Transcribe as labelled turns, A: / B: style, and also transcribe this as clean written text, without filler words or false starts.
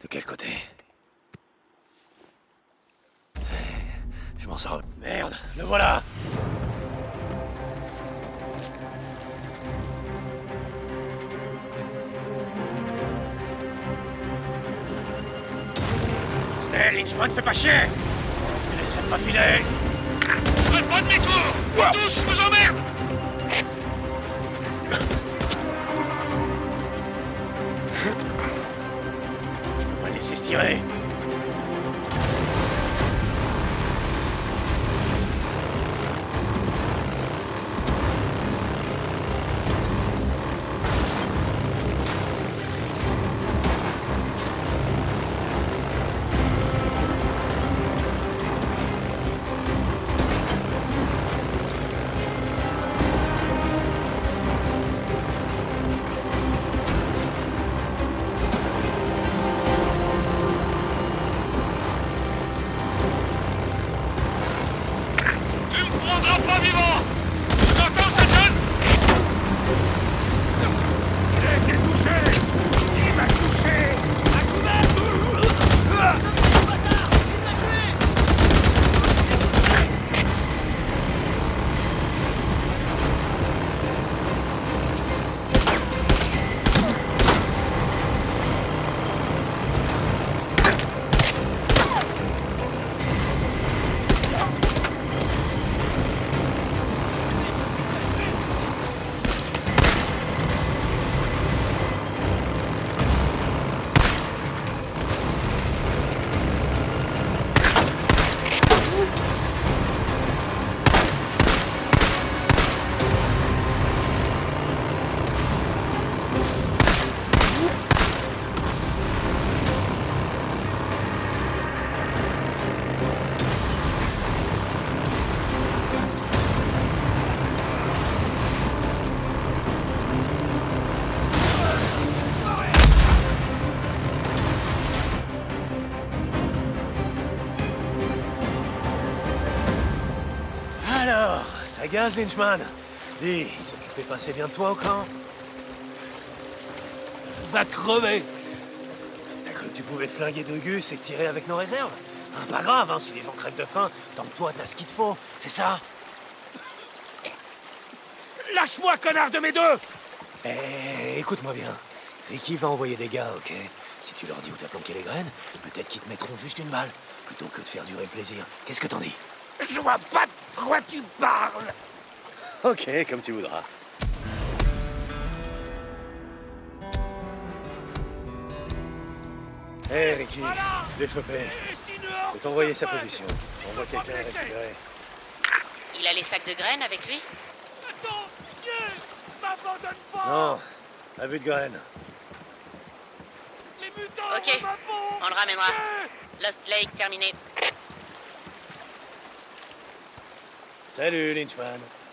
A: De quel côté? Je m'en sors. Merde, le voilà! Hé, Lynchman, fais pas chier! Je te laisserai pas filer!
B: Je ferai pas demi-tour! Vous tous, je vous emmerde!
A: Je peux pas le laisser se tirer!
B: Pas vivant! Tu m'entends, Sergeant?
C: J'ai été touché! Il m'a touché! À couvert!
A: Alors, ça gaz, Lynchman? Dis, il s'occupait pas assez bien de toi au camp? Va crever! T'as cru que tu pouvais flinguer de Gus et tirer avec nos réserves? Hein, pas grave, hein, si les gens crèvent de faim, tant que toi t'as ce qu'il te faut, c'est ça?
C: Lâche-moi, connard de mes deux!
A: Eh, écoute-moi bien. Ricky va envoyer des gars, ok? Si tu leur dis où t'as planqué les graines, peut-être qu'ils te mettront juste une balle, plutôt que de faire durer le plaisir. Qu'est-ce que t'en dis?
C: Je vois pas de quoi tu parles!
A: Ok, comme tu voudras. Hé, Ricky, je l'ai chopé. Je vais t'envoyer sa position. Envoie quelqu'un à récupérer.
D: Il a les sacs de graines avec lui?
C: Attends, pitié! M'abandonne pas!
A: Non, à vue de graines.
C: Les mutants
D: Ok,
C: ma bombe!
D: on le ramènera.
C: Pitié!
D: Lost Lake terminé.
A: Salut, Lynchman.